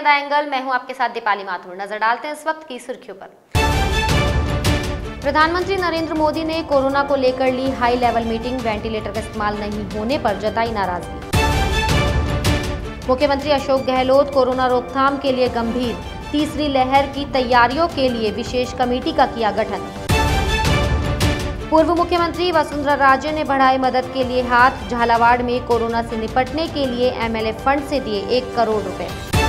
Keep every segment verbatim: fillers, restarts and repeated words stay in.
हैं the angle. मैं हूं आपके साथ दीपाली माथुर। नजर डालते हैं इस वक्त की सुर्खियों पर। प्रधानमंत्री नरेंद्र मोदी ने कोरोना को लेकर ली हाई लेवल मीटिंग। वेंटिलेटर का इस्तेमाल नहीं होने पर जताई नाराजगी। मुख्यमंत्री अशोक गहलोत कोरोना रोकथाम के लिए गंभीर। तीसरी लहर की तैयारियों के लिए विशेष कमेटी का किया गठन। पूर्व मुख्यमंत्री वसुंधरा राजे ने बढ़ाए मदद के लिए हाथ। झालावाड़ में कोरोना से निपटने के लिए एमएलए फंड से दिए एक करोड़ रुपए।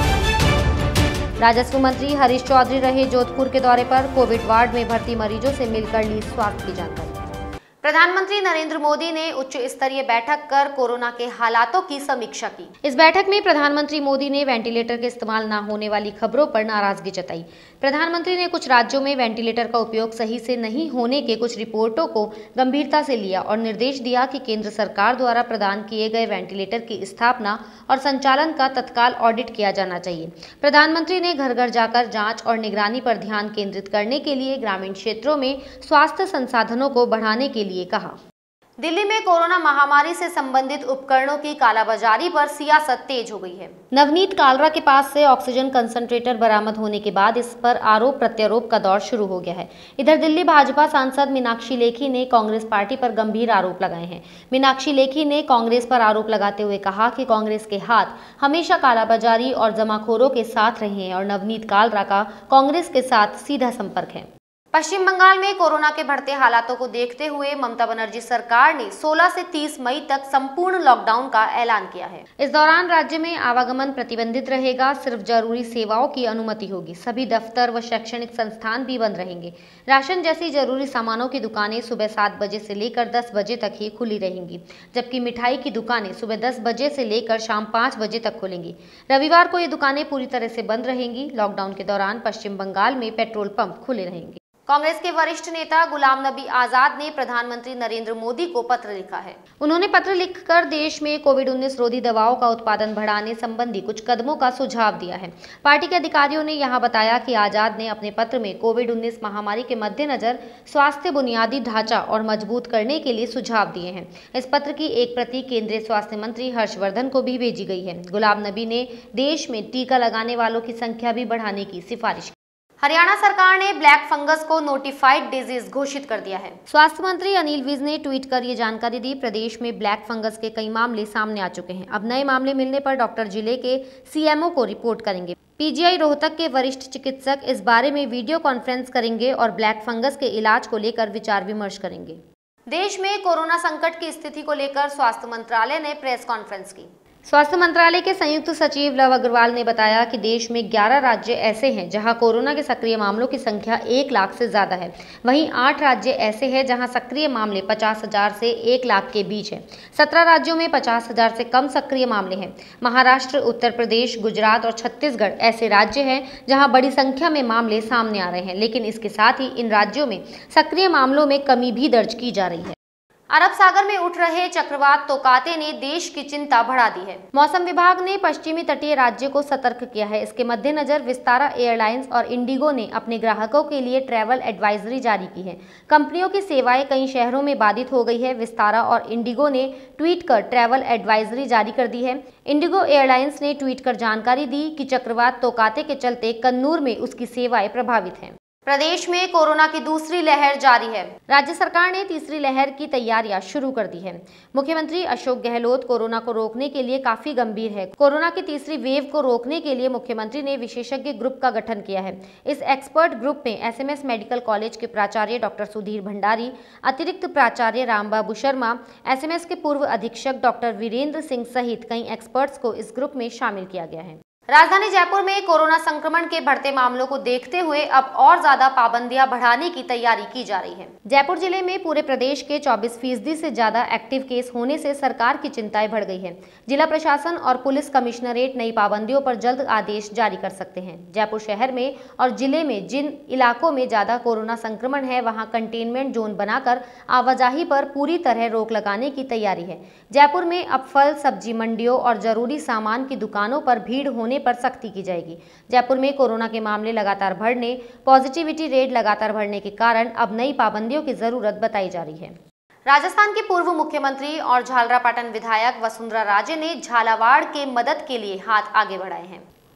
राजस्व मंत्री हरीश चौधरी रहे जोधपुर के दौरे पर। कोविड वार्ड में भर्ती मरीजों से मिलकर ली स्वास्थ्य की जानकारी। प्रधानमंत्री नरेंद्र मोदी ने उच्च स्तरीय बैठक कर कोरोना के हालातों की समीक्षा की। इस बैठक में प्रधानमंत्री मोदी ने वेंटिलेटर के इस्तेमाल न होने वाली खबरों पर नाराजगी जताई। प्रधानमंत्री ने कुछ राज्यों में वेंटिलेटर का उपयोग सही से नहीं होने के कुछ रिपोर्टों को गंभीरता से लिया और निर्देश दिया कि केंद्र सरकार द्वारा प्रदान किए गए वेंटिलेटर की स्थापना और संचालन का तत्काल ऑडिट किया जाना चाहिए। प्रधानमंत्री ने घर घर जाकर जांच और निगरानी पर ध्यान केंद्रित करने के लिए ग्रामीण क्षेत्रों में स्वास्थ्य संसाधनों को बढ़ाने के लिए कहा। दिल्ली में कोरोना महामारी से संबंधित उपकरणों की कालाबाजारी पर सियासत तेज हो गई है। नवनीत कालरा के पास से ऑक्सीजन कंसंट्रेटर बरामद होने के बाद इस पर आरोप प्रत्यारोप का दौर शुरू हो गया है। इधर दिल्ली भाजपा सांसद मीनाक्षी लेखी ने कांग्रेस पार्टी पर गंभीर आरोप लगाए हैं। मीनाक्षी लेखी ने कांग्रेस पर आरोप लगाते हुए कहा कि कांग्रेस के हाथ हमेशा कालाबाजारी और जमाखोरों के साथ रहे हैं और नवनीत कालरा का कांग्रेस के साथ सीधा संपर्क है। पश्चिम बंगाल में कोरोना के बढ़ते हालातों को देखते हुए ममता बनर्जी सरकार ने सोलह से तीस मई तक संपूर्ण लॉकडाउन का ऐलान किया है। इस दौरान राज्य में आवागमन प्रतिबंधित रहेगा। सिर्फ जरूरी सेवाओं की अनुमति होगी। सभी दफ्तर व शैक्षणिक संस्थान भी बंद रहेंगे। राशन जैसी जरूरी सामानों की दुकानें सुबह सात बजे से लेकर दस बजे तक ही खुली रहेंगी, जबकि मिठाई की दुकानें सुबह दस बजे से लेकर शाम पाँच बजे तक खुलेंगी। रविवार को ये दुकानें पूरी तरह से बंद रहेंगी। लॉकडाउन के दौरान पश्चिम बंगाल में पेट्रोल पंप खुले रहेंगे। कांग्रेस के वरिष्ठ नेता गुलाम नबी आजाद ने प्रधानमंत्री नरेंद्र मोदी को पत्र लिखा है। उन्होंने पत्र लिखकर देश में कोविड उन्नीस रोधी दवाओं का उत्पादन बढ़ाने संबंधी कुछ कदमों का सुझाव दिया है। पार्टी के अधिकारियों ने यहां बताया कि आजाद ने अपने पत्र में कोविड उन्नीस महामारी के मद्देनजर स्वास्थ्य बुनियादी ढांचा और मजबूत करने के लिए सुझाव दिए हैं। इस पत्र की एक प्रति केंद्रीय स्वास्थ्य मंत्री हर्षवर्धन को भी भेजी गई है। गुलाम नबी ने देश में टीका लगाने वालों की संख्या भी बढ़ाने की सिफारिश की। हरियाणा सरकार ने ब्लैक फंगस को नोटिफाइड डिजीज घोषित कर दिया है। स्वास्थ्य मंत्री अनिल विज ने ट्वीट कर ये जानकारी दी। प्रदेश में ब्लैक फंगस के कई मामले सामने आ चुके हैं। अब नए मामले मिलने पर डॉक्टर जिले के सीएमओ को रिपोर्ट करेंगे। पीजीआई रोहतक के वरिष्ठ चिकित्सक इस बारे में वीडियो कॉन्फ्रेंस करेंगे और ब्लैक फंगस के इलाज को लेकर विचार विमर्श करेंगे। देश में कोरोना संकट की स्थिति को लेकर स्वास्थ्य मंत्रालय ने प्रेस कॉन्फ्रेंस की। स्वास्थ्य मंत्रालय के संयुक्त सचिव लव अग्रवाल ने बताया कि देश में ग्यारह राज्य ऐसे हैं जहां कोरोना के सक्रिय मामलों की संख्या एक लाख से ज्यादा है। वहीं आठ राज्य ऐसे हैं जहां सक्रिय मामले पचास हजार से एक लाख के बीच हैं। सत्रह राज्यों में पचास हजार से कम सक्रिय मामले हैं। महाराष्ट्र, उत्तर प्रदेश, गुजरात और छत्तीसगढ़ ऐसे राज्य हैं जहां बड़ी संख्या में मामले सामने आ रहे हैं, लेकिन इसके साथ ही इन राज्यों में सक्रिय मामलों में कमी भी दर्ज की जा रही है। अरब सागर में उठ रहे चक्रवात तोकाते ने देश की चिंता बढ़ा दी है। मौसम विभाग ने पश्चिमी तटीय राज्य को सतर्क किया है। इसके मद्देनजर विस्तारा एयरलाइंस और इंडिगो ने अपने ग्राहकों के लिए ट्रैवल एडवाइजरी जारी की है। कंपनियों की सेवाएं कई शहरों में बाधित हो गई है। विस्तारा और इंडिगो ने ट्वीट कर ट्रैवल एडवाइजरी जारी कर दी है। इंडिगो एयरलाइंस ने ट्वीट कर जानकारी दी कि चक्रवात तोकाते के चलते कन्नूर में उसकी सेवाएं प्रभावित हैं। प्रदेश में कोरोना की दूसरी लहर जारी है। राज्य सरकार ने तीसरी लहर की तैयारियां शुरू कर दी है। मुख्यमंत्री अशोक गहलोत कोरोना को रोकने के लिए काफी गंभीर है। कोरोना की तीसरी वेव को रोकने के लिए मुख्यमंत्री ने विशेषज्ञ ग्रुप का गठन किया है। इस एक्सपर्ट ग्रुप में एसएमएस मेडिकल कॉलेज के प्राचार्य डॉक्टर सुधीर भंडारी, अतिरिक्त प्राचार्य रामबाबू शर्मा, एसएमएस के पूर्व अधीक्षक डॉक्टर वीरेंद्र सिंह सहित कई एक्सपर्ट्स को इस ग्रुप में शामिल किया गया है। राजधानी जयपुर में कोरोना संक्रमण के बढ़ते मामलों को देखते हुए अब और ज्यादा पाबंदियां बढ़ाने की तैयारी की जा रही है। जयपुर जिले में पूरे प्रदेश के चौबीस फीसदी से ज्यादा एक्टिव केस होने से सरकार की चिंताएं बढ़ गई है। जिला प्रशासन और पुलिस कमिश्नरेट नई पाबंदियों पर जल्द आदेश जारी कर सकते हैं। जयपुर शहर में और जिले में जिन इलाकों में ज्यादा कोरोना संक्रमण है वहां कंटेनमेंट जोन बनाकर आवाजाही पर पूरी तरह रोक लगाने की तैयारी है। जयपुर में अब फल सब्जी मंडियों और जरूरी सामान की दुकानों पर भीड़ होने पर सख्ती की जाएगी। जयपुर में कोरोना के मामले लगातार बढ़ने, पॉजिटिविटी रेट लगातार बढ़ने के कारण अब नई पाबंदियों की जरूरत बताई जा रही है। राजस्थान के पूर्व मुख्यमंत्री और झालरापाटन विधायक वसुंधरा राजे ने झालावाड़ के मदद के लिए हाथ आगे बढ़ाए हैं।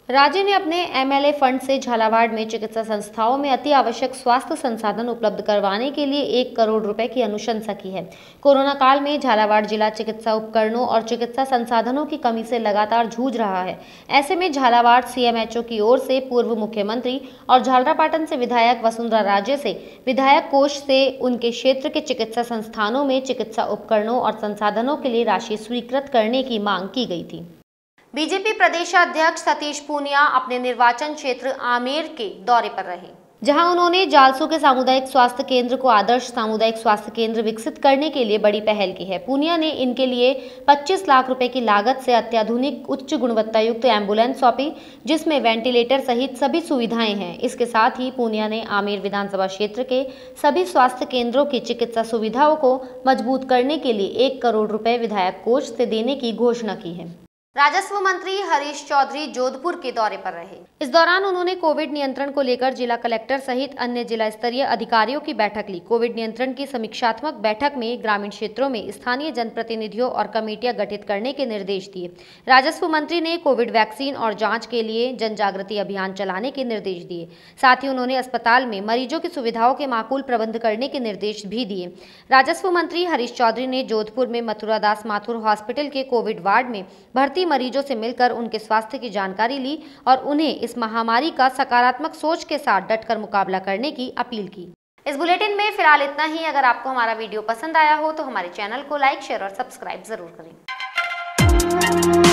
राज्य ने अपने एमएलए फंड से झालावाड़ में चिकित्सा संस्थाओं में अति आवश्यक स्वास्थ्य संसाधन उपलब्ध करवाने के लिए एक करोड़ रुपए की अनुशंसा की है। कोरोना काल में झालावाड़ जिला चिकित्सा उपकरणों और चिकित्सा संसाधनों की कमी से लगातार जूझ रहा है। ऐसे में झालावाड़ सीएमएचओ की ओर से पूर्व मुख्यमंत्री और झालरापाटन से विधायक वसुंधरा राजे से विधायक कोष से उनके क्षेत्र के चिकित्सा संस्थानों में चिकित्सा उपकरणों और संसाधनों के लिए राशि स्वीकृत करने की मांग की गई थी। बीजेपी प्रदेशाध्यक्ष सतीश पूनिया अपने निर्वाचन क्षेत्र आमेर के दौरे पर रहे, जहां उन्होंने जालसू के सामुदायिक स्वास्थ्य केंद्र को आदर्श सामुदायिक स्वास्थ्य केंद्र विकसित करने के लिए बड़ी पहल की है। पूनिया ने इनके लिए पच्चीस लाख रुपए की लागत से अत्याधुनिक उच्च गुणवत्ता युक्त एम्बुलेंस सौंपी, जिसमें वेंटिलेटर सहित सभी सुविधाएं हैं। इसके साथ ही पूनिया ने आमेर विधानसभा क्षेत्र के सभी स्वास्थ्य केंद्रों की चिकित्सा सुविधाओं को मजबूत करने के लिए एक करोड़ रुपए विधायक कोष से देने की घोषणा की है। राजस्व मंत्री हरीश चौधरी जोधपुर के दौरे पर रहे। इस दौरान उन्होंने कोविड नियंत्रण को लेकर जिला कलेक्टर सहित अन्य जिला स्तरीय अधिकारियों की बैठक ली। कोविड नियंत्रण की समीक्षात्मक बैठक में ग्रामीण क्षेत्रों में स्थानीय जनप्रतिनिधियों और कमेटियां गठित करने के निर्देश दिए। राजस्व मंत्री ने कोविड वैक्सीन और जांच के लिए जन जागृति अभियान चलाने के निर्देश दिए। साथ ही उन्होंने अस्पताल में मरीजों की सुविधाओं के माकूल प्रबंध करने के निर्देश भी दिए। राजस्व मंत्री हरीश चौधरी ने जोधपुर में मथुरा दास माथुर हॉस्पिटल के कोविड वार्ड में भर्ती मरीजों से मिलकर उनके स्वास्थ्य की जानकारी ली और उन्हें इस महामारी का सकारात्मक सोच के साथ डटकर मुकाबला करने की अपील की। इस बुलेटिन में फिलहाल इतना ही। अगर आपको हमारा वीडियो पसंद आया हो तो हमारे चैनल को लाइक, शेयर और सब्सक्राइब जरूर करें।